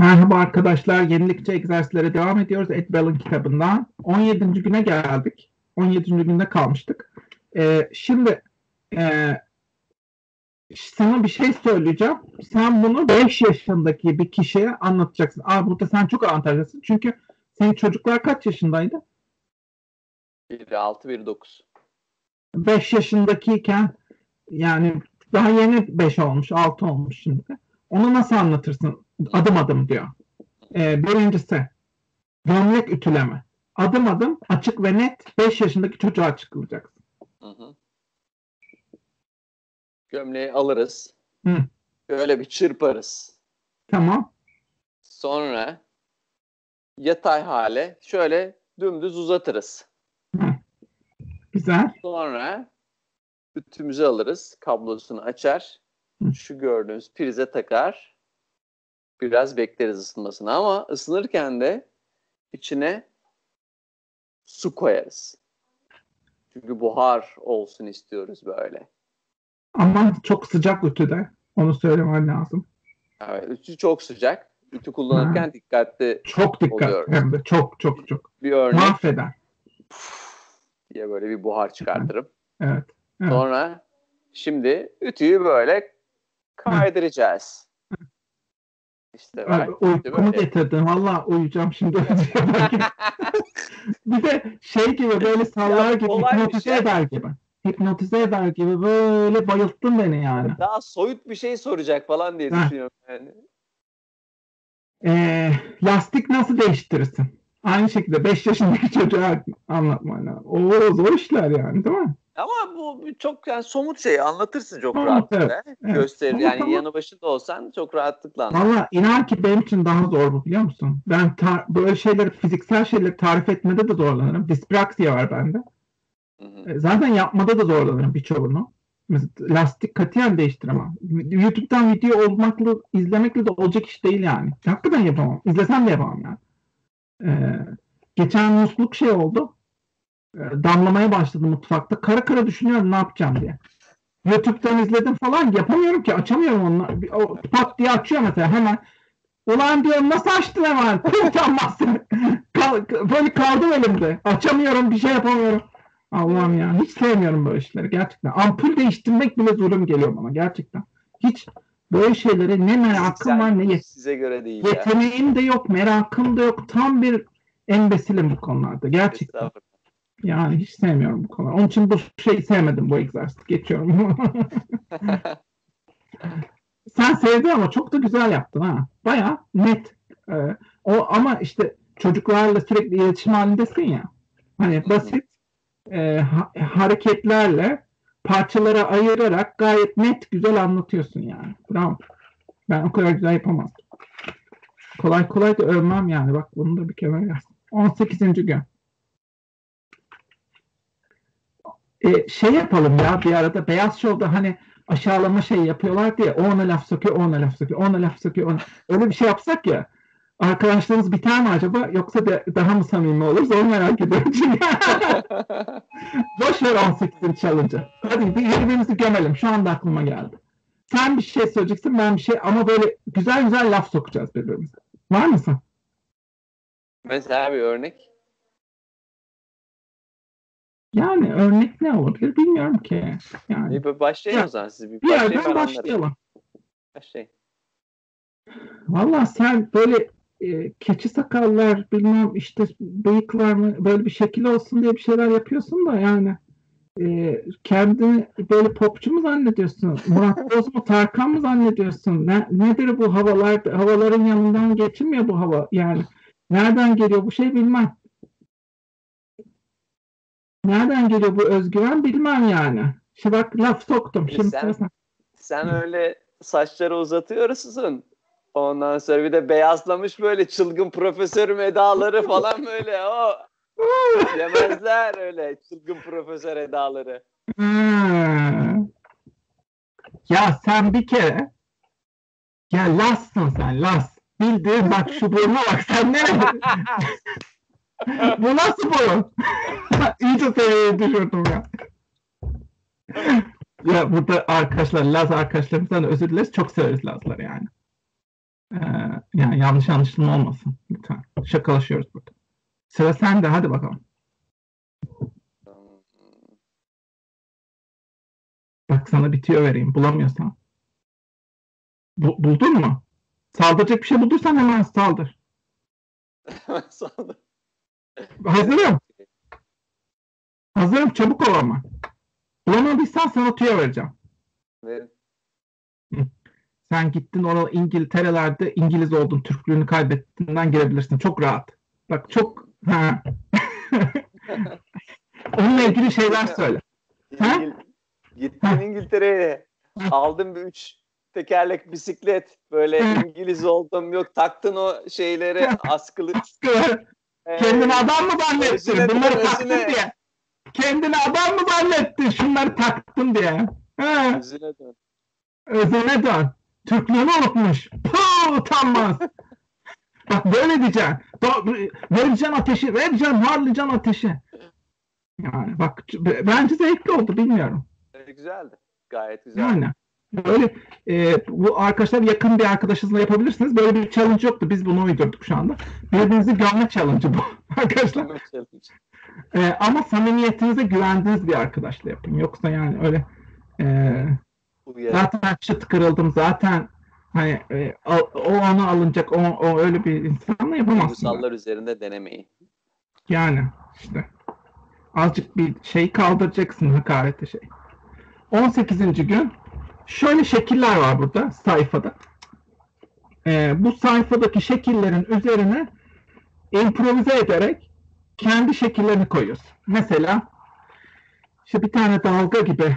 Merhaba arkadaşlar, yenilikçi egzersizlere devam ediyoruz Ed Bell'in kitabından. 17. güne geldik. 17. günde kalmıştık. Şimdi e, sana bir şey söyleyeceğim. Sen bunu 5 yaşındaki bir kişiye anlatacaksın. Burada sen çok avantajlısın. Çünkü senin çocuklar kaç yaşındaydı? Biri 6, biri 9. 5 yaşındakiyken yani daha yeni 5 olmuş, 6 olmuş şimdi. Onu nasıl anlatırsın? Adım adım diyor. Birincisi gömlek ütüleme. Adım adım açık ve net 5 yaşındaki çocuğa açıklayacaksın. Hı. Gömleği alırız. Hı. Böyle bir çırparız. Tamam. Sonra yatay hale şöyle dümdüz uzatırız. Hı. Güzel. Sonra ütümüzü alırız. Kablosunu açar. Hı. Şu gördüğünüz prize takar. Biraz bekleriz ısınmasını ama ısınırken de içine su koyarız. Çünkü buhar olsun istiyoruz böyle. Ama çok sıcak ütüde. Onu söylemen lazım. Evet, ütü çok sıcak. Ütü kullanırken dikkatli çok dikkat oluyoruz. Hem de çok. Bir örnek. Mahveder. Diye böyle bir buhar çıkartırım. Evet. Sonra şimdi ütüyü böyle kaydıracağız. İşte uykumu getirdin. Valla uyuyacağım şimdi. Bir de şey gibi böyle sallar gibi hipnotize eder gibi. Hipnotize eder gibi böyle bayılttın beni yani. Daha soyut bir şey soracak falan diye düşünüyorum yani. Lastik nasıl değiştirirsin? Aynı şekilde 5 yaşındaki çocuğa anlatman lazım. O zor işler yani, değil mi? Ama bu çok yani somut şey anlatırsın çok rahatlıkla. Evet. Gösterir yani tamam. Yanı başında olsan çok rahatlıkla anlatırsın. Valla inan ki benim için daha zor bu, biliyor musun? Ben böyle şeyleri, fiziksel şeyleri tarif etmede de zorlanırım. Dispraksiya var bende. Hı-hı. Zaten yapmada da zorlanırım birçoğunu. Mesela lastik katiyen değiştiremem. YouTube'dan video olmakla, izlemekle de olacak iş değil yani. Hakikaten yapamam. İzlesem de yapamam yani. Geçen musluk şey oldu. Damlamaya başladı mutfakta. Kara kara düşünüyorum ne yapacağım diye. YouTube'dan izledim falan, yapamıyorum ki, açamıyorum onu. Pat diye açıyor mesela hemen. Ulan diyorum, nasıl açtın hemen? Utanmazsın. Böyle kaldım elimde. Açamıyorum, bir şey yapamıyorum. Allah'ım ya, hiç sevmiyorum böyle işleri gerçekten. Ampul değiştirmek bile zulüm geliyor bana gerçekten. Hiç böyle şeylere ne merakım var ne size göre değil yeteneğim ya. de yok, merakım da yok. Tam bir embesilim bu konularda gerçekten. Yani hiç sevmiyorum bu konuları. Onun için bu şeyi sevmedim, bu egzersizi. Geçiyorum. Sen sevdin ama çok da güzel yaptın ha. Bayağı net. Ama işte çocuklarla sürekli iletişim halindesin ya. Hani basit hareketlerle parçalara ayırarak gayet net, güzel anlatıyorsun yani. Bravo. Ben o kadar güzel yapamazdım. Kolay kolay da övmem yani. Bak bunu da bir kere yazdım. 18. gün. Şey yapalım ya, bir arada Beyaz Show'da hani aşağılama şey yapıyorlar diye, o ona laf sokuyor, o ona laf sokuyor, o ona laf sokuyor. Öyle bir şey yapsak ya, arkadaşlarımız biter mi acaba, yoksa daha mı samimi oluruz, onu merak ediyorum. Boş ver 18. challenge'ı. Hadi birbirimizi gömelim, şu anda aklıma geldi. Sen bir şey söyleyeceksin, ben bir şey, ama böyle güzel güzel laf sokacağız birbirimize. Var mısın? Mesela bir örnek. Yani örnek ne olabilir bilmiyorum ki. Yani. Başlayın o zaman siz. Bir yerden başlayalım. Başlayın. Valla sen böyle keçi sakallar, bilmem işte bıyıklar mı, böyle bir şekil olsun diye bir şeyler yapıyorsun da yani kendini böyle popçu mu zannediyorsun? Murat Boz mu, Tarkan mı zannediyorsun? Nedir bu havalar? Havaların yanından geçilmiyor bu hava. Yani nereden geliyor bu şey bilmem. Nereden geliyor bu özgüven bilmem yani. Şimdi bak laf soktum. Şimdi sen öyle saçları uzatıyorsun. Ondan sonra bir de beyazlamış böyle çılgın profesörüm edaları falan böyle. O yemezler öyle çılgın profesör edaları. Ya sen bir kere ya Las'sın sen, Las. Bildiğin bak, şu buruna bak, sen ne? Bu nasıl burun? İyice seviyeye düşürdüm ya. Ya burada arkadaşlar, Laz arkadaşlarımızdan özür dileriz. Çok severiz Lazları yani. Ee, Yani yanlış anlaşılma olmasın. Lütfen. Şakalaşıyoruz burada. Sıra sende. Hadi bakalım. Bak sana bitiyor vereyim. Bulamıyorsan. Buldun mu? Saldıracak bir şey bulduysan hemen saldır. Sonra Hazırım. Hazırım. Çabuk ol ama. Bulamadıysan sana tüyo vereceğim. verin. Sen gittin orada İngiltere'lerde İngiliz oldun. Türklüğünü kaybettiğinden girebilirsin. Çok rahat. Bak çok... Ha. Onunla ilgili şeyler söyle. Ha? Gittin İngiltere'ye. Aldım bir 3 tekerlek bisiklet. Böyle İngiliz oldum. Yok taktın o şeyleri askılı. Kendini adam mı zannettin? Özüne Bunları dön, taktın özüne. diye. Kendini adam mı zannettin? Şunları taktın diye. Ha. Özüne dön. Özüne dön. Türklüğünü unutmuş. Puh, utanmaz. Bak böyle diyeceksin. Vereceksin ateşi. Vereceksin, harlayacaksın ateşi. Yani bak bence zevkli oldu. Bilmiyorum. Güzeldi. Gayet güzeldi. Yani böyle bu arkadaşlar yakın bir arkadaşınızla yapabilirsiniz. Böyle bir challenge yoktu. Biz bunu uydurduk şu anda. Birbirinizi görme challenge'ı bu arkadaşlar. Ama samimiyetinize güvendiğiniz bir arkadaşla yapın. Yoksa yani öyle zaten çıt kırıldım zaten hani o ona alınacak o öyle bir insanla yapamazsın. Duygusallar üzerinde denemeyin. Yani işte azıcık bir şey kaldıracaksın hakarete şey. 18. gün şöyle şekiller var burada sayfada. Bu sayfadaki şekillerin üzerine improvize ederek kendi şekillerini koyuyorsun. Mesela işte bir tane dalga gibi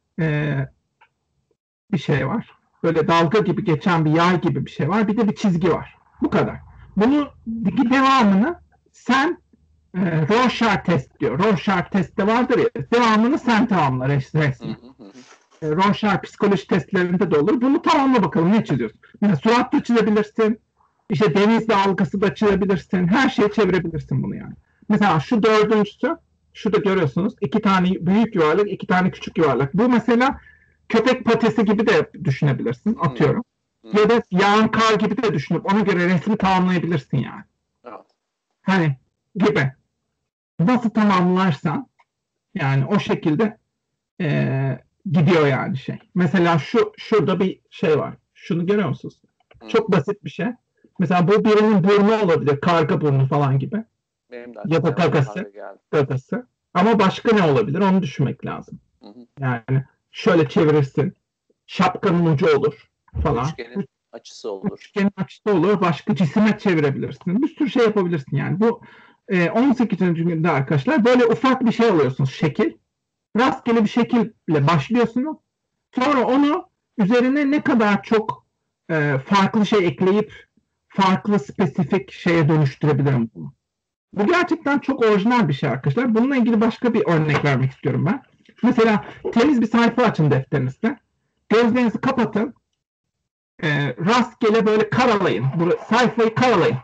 bir şey var. Böyle dalga gibi geçen bir yay gibi bir şey var. Bir de bir çizgi var. Bu kadar. Bunu devamını sen Rorschach test diyor. Rorschach testte vardır ya. Devamını sen tamamla resmi. Rorschach psikoloji testlerinde de olur. Bunu tamamla bakalım ne çiziyorsun. Yani surat da çizebilirsin. İşte deniz dalgası da çizebilirsin. Her şeyi çevirebilirsin bunu yani. Mesela şu dördüncüsü. Şurada görüyorsunuz. 2 tane büyük yuvarlak, 2 tane küçük yuvarlak. Bu mesela köpek patesi gibi de düşünebilirsin. Atıyorum. Ya da yağan kar gibi de düşünüp ona göre resmi tamamlayabilirsin yani. Evet. Hani gibi. Nasıl tamamlarsan yani o şekilde gidiyor yani şey. Mesela şurada bir şey var. Şunu görüyor musunuz? Çok basit bir şey. Mesela bu birinin burnu olabilir. Karga burnu falan gibi. Benim de Ya da gagası. Ama başka ne olabilir? Onu düşünmek lazım. Yani şöyle çevirirsin. Şapkanın ucu olur falan. Üçgenin açısı olur. Üçgenin açısı olur. Başka cisime çevirebilirsin. Bir sürü şey yapabilirsin yani. Bu 18. günde arkadaşlar böyle ufak bir şey alıyorsunuz. Şekil. Rastgele bir şekille başlıyorsunuz. Sonra onu üzerine ne kadar çok farklı şey ekleyip farklı spesifik şeye dönüştürebilirim bunu. Bu gerçekten çok orijinal bir şey arkadaşlar. Bununla ilgili başka bir örnek vermek istiyorum ben. Mesela temiz bir sayfa açın defterinizde. Gözlerinizi kapatın. Rastgele böyle karalayın. Sayfayı karalayın.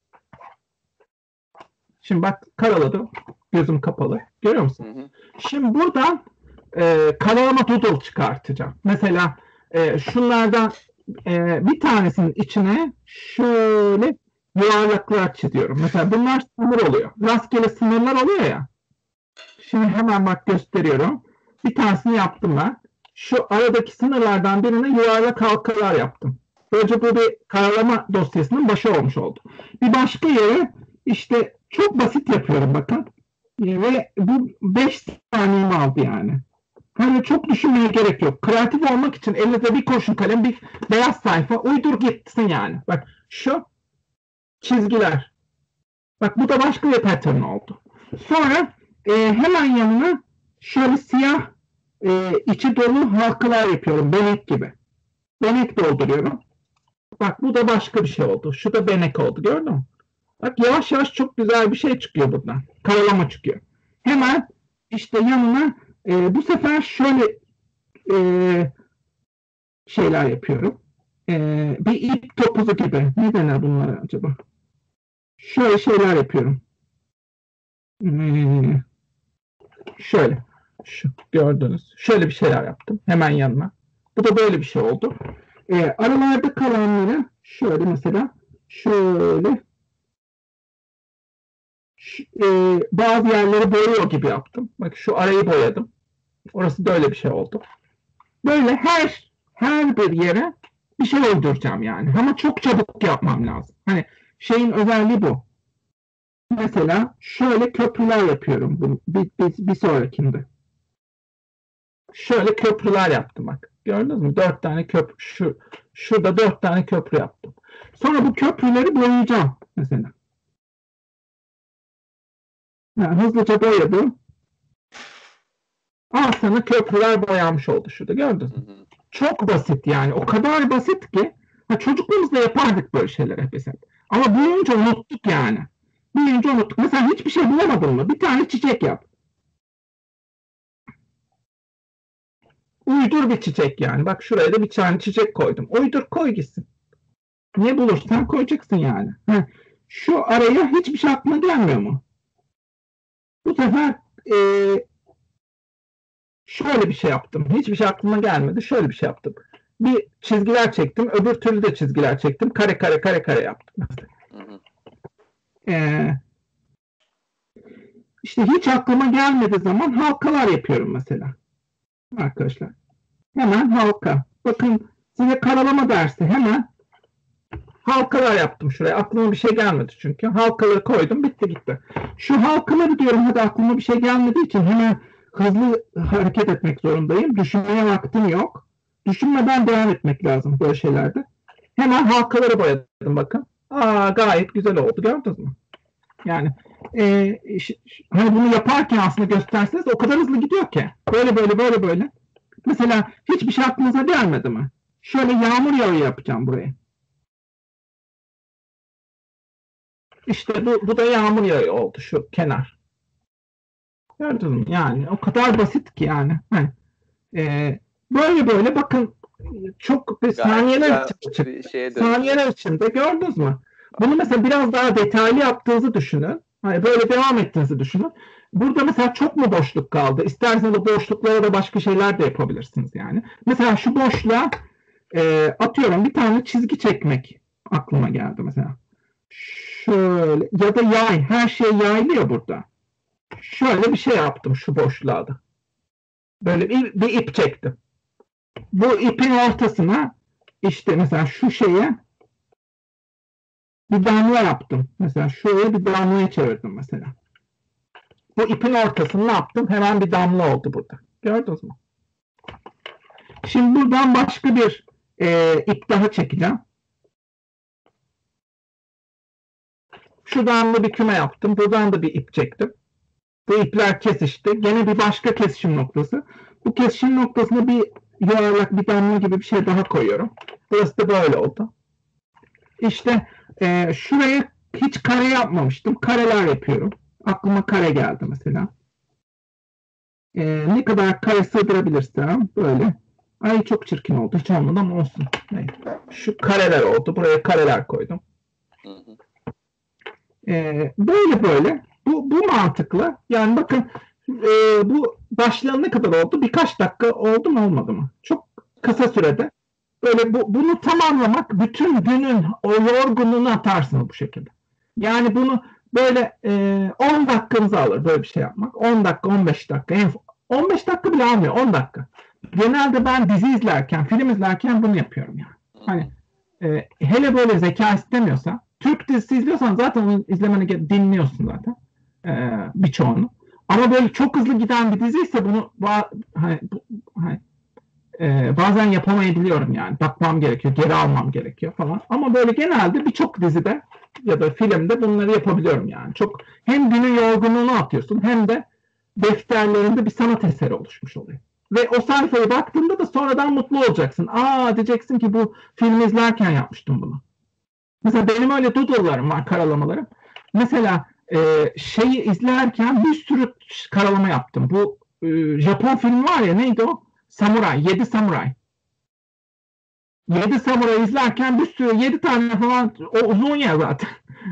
Şimdi bak karaladım. Gözüm kapalı. Görüyor musun? Şimdi buradan karalama doodle çıkartacağım. Mesela şunlardan bir tanesinin içine şöyle yuvarlaklar çiziyorum. Mesela bunlar sınır oluyor. Rastgele sınırlar oluyor ya. Şimdi hemen bak gösteriyorum. Bir tanesini yaptım ben. Şu aradaki sınırlardan birine yuvarlak halkalar yaptım. Böylece bu bir karalama dosyasının başı olmuş oldu. Bir başka yere işte çok basit yapıyorum bakın. Ve bu 5 saniyemi aldı yani. Hani çok düşünmeye gerek yok. Kreatif olmak için elinizde bir kurşun kalem, bir beyaz sayfa uydur gitsin yani. Bak şu çizgiler. Bak bu da başka bir pattern oldu. Sonra hemen yanına şöyle siyah içi dolu halkalar yapıyorum. Benek gibi. Benek dolduruyorum. Bak bu da başka bir şey oldu. Şu da benek oldu. Gördün mü? Bak yavaş yavaş çok güzel bir şey çıkıyor buradan. Karalama çıkıyor. Hemen işte yanına bu sefer şöyle şeyler yapıyorum. Bir ip topuzu gibi. Ne denir bunlara acaba? Şöyle şeyler yapıyorum. Şöyle. Gördünüz. Şöyle bir şeyler yaptım. Hemen yanına. Bu da böyle bir şey oldu. Aralarda kalanları şöyle mesela şöyle bazı yerleri boyuyor gibi yaptım. Bak şu arayı boyadım. Orası da öyle bir şey oldu. Böyle her bir yere bir şey uyduracağım yani. Ama çok çabuk yapmam lazım. Hani şeyin özelliği bu. Mesela şöyle köprüler yapıyorum bir sonrakinde. Şöyle köprüler yaptım bak. Gördünüz mü? 4 tane köprü. Şurada 4 tane köprü yaptım. Sonra bu köprüleri boyayacağım mesela. Yani hızlıca boyadım. Al sana köprüler boyanmış oldu şurada. Gördünüz mü? Çok basit yani. O kadar basit ki çocukluğumuzda yapardık böyle şeyler hep mesela. Ama büyüyünce unuttuk yani. Büyüyünce unuttuk. Mesela hiçbir şey bulamadın mı? Bir tane çiçek yap. Uydur bir çiçek yani. Bak şuraya da bir tane çiçek koydum. Uydur koy gitsin. Ne bulursan koyacaksın yani. Şu araya hiçbir şey aklına gelmiyor mu? Bu sefer şöyle bir şey yaptım. Hiçbir şey aklıma gelmedi. Şöyle bir şey yaptım. Bir çizgiler çektim. Öbür türlü de çizgiler çektim. Kare kare kare kare yaptım. İşte hiç aklıma gelmediği zaman halkalar yapıyorum mesela. Arkadaşlar. Hemen halka. Bakın size karalama dersi hemen halkalar yaptım şuraya. Aklıma bir şey gelmedi çünkü. Halkaları koydum. Bitti gitti. Şu halkaları diyorum hadi aklıma bir şey gelmediği için hemen hızlı hareket etmek zorundayım. Düşünmeye vaktim yok. Düşünmeden devam etmek lazım böyle şeylerde. Hemen halkaları boyadım bakın. Gayet güzel oldu. Gördünüz mü? Yani hani bunu yaparken aslında gösterseniz o kadar hızlı gidiyor ki. Böyle böyle böyle böyle. Mesela hiçbir şey aklınıza gelmedi mi? Şöyle yağmur yağıyor yapacağım buraya. İşte bu da yağmur yağıyor oldu şu kenar. Gördünüz mü? Yani o kadar basit ki yani. Böyle böyle bakın çok saniyeler içinde gördünüz mü? Bunu mesela biraz daha detaylı yaptığınızı düşünün. Hani böyle devam ettiğinizi düşünün. Burada mesela çok mu boşluk kaldı? İsterseniz o boşluklara da başka şeyler de yapabilirsiniz yani. Mesela şu boşluğa atıyorum bir tane çizgi çekmek aklıma geldi mesela. Şöyle ya da yay. Her şey yaylı ya burada. Şöyle bir şey yaptım şu boşluğa da. Böyle bir ip çektim. Bu ipin ortasına işte mesela şu şeye bir damla yaptım. Mesela şuraya bir damlaya çevirdim mesela. Bu ipin ortasını ne yaptım? Hemen bir damla oldu burada. Gördünüz mü? Şimdi buradan başka bir ip daha çekeceğim. Şuradan da bir küme yaptım. Buradan da bir ip çektim. Bu ipler kesişti. Gene bir başka kesişim noktası. Bu kesişim noktasına bir yuvarlak bir damla gibi bir şey daha koyuyorum. Burası da böyle oldu. İşte şuraya hiç kare yapmamıştım. Kareler yapıyorum. Aklıma kare geldi mesela. Ne kadar kare sığdırabilirsem böyle. Ay çok çirkin oldu. Hiç olmadı ama olsun. Şu kareler oldu. Buraya kareler koydum. Böyle böyle. Bu mantıklı. Yani bakın bu başlayan ne kadar oldu? Birkaç dakika oldu mu olmadı mı? Çok kısa sürede. Böyle bunu tamamlamak bütün günün o yorgunluğunu atarsınız bu şekilde. Yani bunu böyle 10 dakikanızı alır böyle bir şey yapmak. 10 dakika, 15 dakika. 15 dakika bile almıyor. 10 dakika. Genelde ben dizi izlerken, film izlerken bunu yapıyorum yani. Hani hele böyle zeka istemiyorsa, Türk dizisi izliyorsan zaten onu izlemeni dinliyorsun zaten. Birçoğunu. Ama böyle çok hızlı giden bir dizi ise bunu bazen yapamayabiliyorum yani. Bakmam gerekiyor, geri almam gerekiyor falan. Ama böyle genelde birçok dizide ya da filmde bunları yapabiliyorum yani. Çok hem günün yorgunluğunu atıyorsun hem de defterlerinde bir sanat eseri oluşmuş oluyor. Ve o sayfaya baktığında da sonradan mutlu olacaksın. Diyeceksin ki bu filmi izlerken yapmıştım bunu. Mesela benim öyle doodle'larım var, karalamalarım. Mesela şeyi izlerken bir sürü karalama yaptım. Bu Japon filmi var ya neydi o? Samuray, 7 Samuray. 7 Samuray izlerken bir sürü 7 tane falan o uzun ya zaten.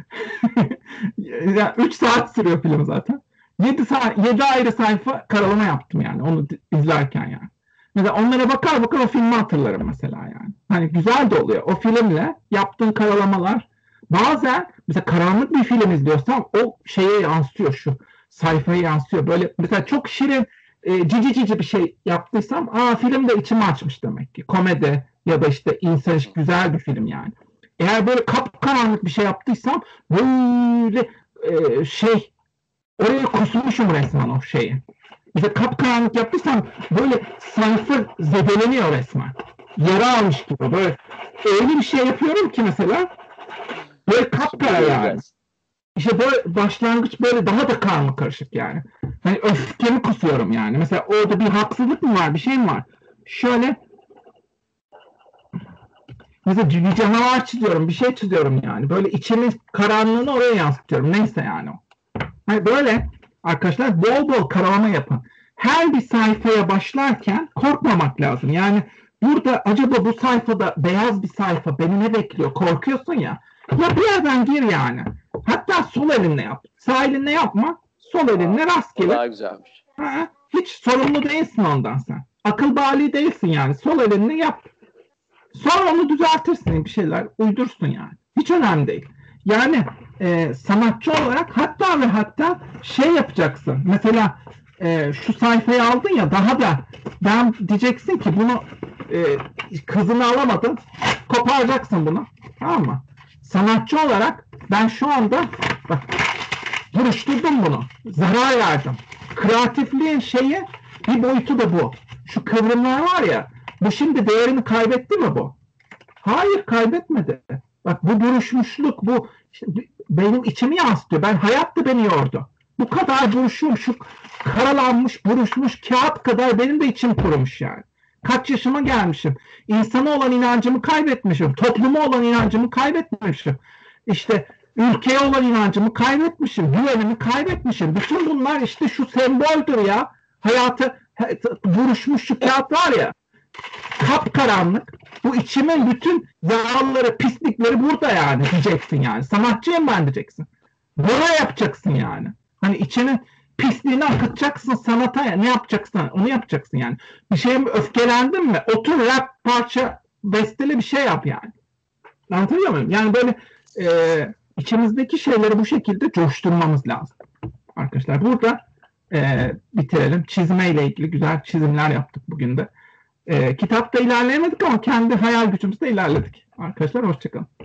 3 saat sürüyor film zaten. 7 ayrı sayfa karalama yaptım yani onu izlerken yani. Mesela onlara bakar bakar o filmi hatırlarım mesela yani. Hani güzel de oluyor. O filmle yaptığın karalamalar bazen mesela karanlık bir film izliyorsam o şeye yansıyor, şu sayfaya yansıyor. Böyle mesela çok şirin cici cici bir şey yaptıysam film de içimi açmış demek ki. Komedi ya da işte insan ilişki güzel bir film yani. Eğer böyle kapkaranlık bir şey yaptıysam böyle oraya kusmuşum resmen o şeyi. Mesela kapkaranlık yaptıysam böyle sayfa zedeleniyor resmen. Yara almış gibi. Böyle öyle bir şey yapıyorum ki mesela böyle kapkara yani. İşte böyle başlangıç böyle daha da karma karışık yani. Hani öfkemi kusuyorum yani. Mesela orada bir haksızlık mı var, bir şey mi var? Şöyle mesela bir canavar çiziyorum, bir şey çiziyorum yani. Böyle içimin karanlığını oraya yansıtıyorum. Neyse yani o. Hani böyle arkadaşlar bol bol karalama yapın. Her bir sayfaya başlarken korkmamak lazım. Yani burada acaba bu sayfada beyaz bir sayfa beni ne bekliyor? Korkuyorsun ya. Ya bir yerden gir yani. Hatta sol elinle yap. Sağ elinle yapma. Sol elinle rastgele. Daha güzelmiş. Hiç sorumlu değilsin ondan sen. Akıl bali değilsin yani. Sol elinle yap. Sonra onu düzeltirsin, bir şeyler uydursun yani. Hiç önemli değil. Yani sanatçı olarak hatta ve hatta şey yapacaksın. Mesela şu sayfayı aldın ya, daha da ben diyeceksin ki bunu kızını alamadın. Koparacaksın bunu. Tamam mı? Sanatçı olarak ben şu anda bak buruşturdum bunu. Zarar verdim. Kreatifliğin şeyi bir boyutu da bu. Şu kıvrımlar var ya, bu şimdi değerini kaybetti mi bu? Hayır, kaybetmedi. Bak bu buruşmuşluk, bu benim içimi yansıtıyor. Hayat da beni yordu. Bu kadar buruşum, şu karalanmış, buruşmuş kağıt kadar benim de içim kurumuş yani. Kaç yaşıma gelmişim. İnsana olan inancımı kaybetmişim. Topluma olan inancımı kaybetmişim. İşte ülkeye olan inancımı kaybetmişim. Güvenimi kaybetmişim. Bütün bunlar işte şu semboldür ya. Hayatı buruşmuş şu kağıt var ya. Kapkaranlık. Bu içimin bütün yağları, pislikleri burada yani diyeceksin yani. Sanatçıyım ben diyeceksin. Böyle yapacaksın yani. Hani içinin pisliğini akıtacaksın sanata ya. Ne yapacaksın? Onu yapacaksın yani. Bir şeye mi öfkelendin mi? Otur rap parça besteli bir şey yap yani. Anlatabiliyor muyum? Yani böyle içimizdeki şeyleri bu şekilde coşturmamız lazım. Arkadaşlar burada bitirelim. Çizmeyle ilgili güzel çizimler yaptık bugün de. Kitapta ilerleyemedik ama kendi hayal gücümüzde ilerledik. Arkadaşlar hoşçakalın.